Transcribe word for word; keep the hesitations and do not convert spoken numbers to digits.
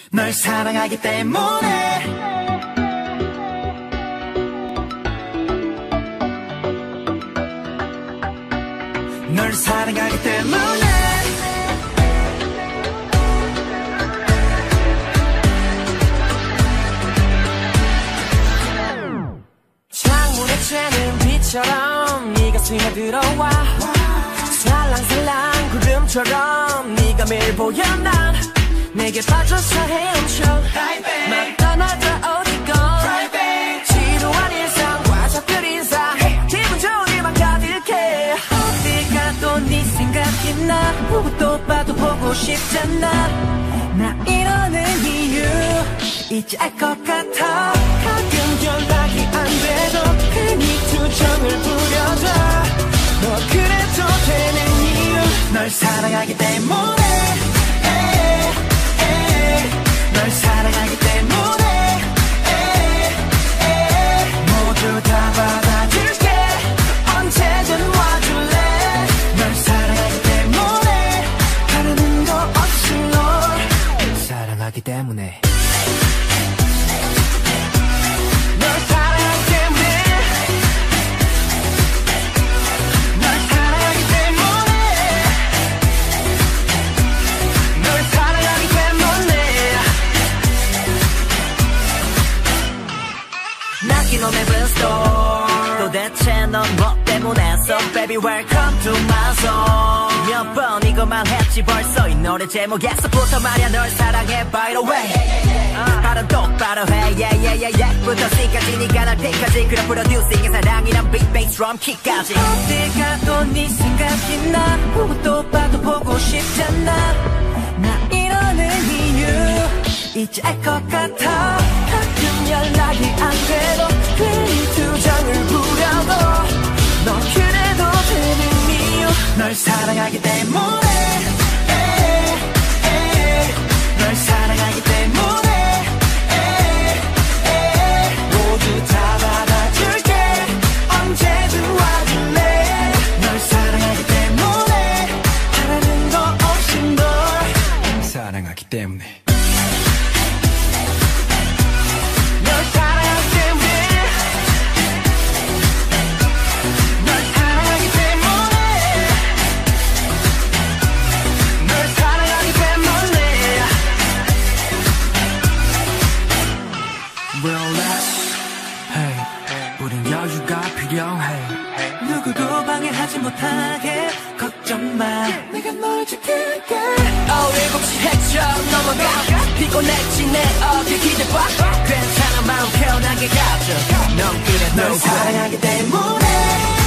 널 사랑하기 때문에 널 사랑하기 때문에 창문에 쬐는 빛처럼 네가 스며들어와 살랑살랑 구름처럼 네가 매일 보여 난 내게 빠져서 헤엄쳐 막 떠나자 어디건 지루한 일상과 작별 인사 기분 좋은 일만 가득해 어디 가도 네 생각이 나 보고도 봐도 보고 싶잖아 나 이러는 이유 이제 알 것 같아 가끔 연락이 안 돼도 괜히 투정을 부려줘 너 그래도 되는 이유 널 사랑하기 때문에 널 사랑하기 때문에 모두 다 받아줄게 언제든 와줄래 널 사랑하기 때문에 다른 거 없이 널 사랑하기 때문에 놈의 brainstorm 도대체 넌 뭐 때문에 So baby welcome to my zone 몇 번 이것만 했지 벌써 이 노래 제목에서부터 말야 널 사랑해 by the way uh, 발음 똑바로 해 yeah yeah yeah yeah 부터 C까지 네가 날 P까지 그런 프로듀싱의 사랑이란 빅 베이스 드럼 킥까지 어디 가도 네 생각이 나 보고 또 봐도 보고 싶잖아 나 이러는 이유 이제 알 것 같아 가끔 연락이 안 돼도 괜히 투정을 부려도 너 그래도 되는 이유 널 사랑하기 때문에 널 사랑하기 때문에 모두 다 받아줄게 언제든 와줄래 널 사랑하기 때문에 바라는 거 없이 널 사랑하기 때문에 누구도 방해하지 못하게 걱정 마 내가 널 지킬게 어 일곱 시 해쳐 넘어가 피곤했지 내 어깨 기대봐 괜찮아 마음 편하게 가져 넌 그래 널 사랑하기 때문에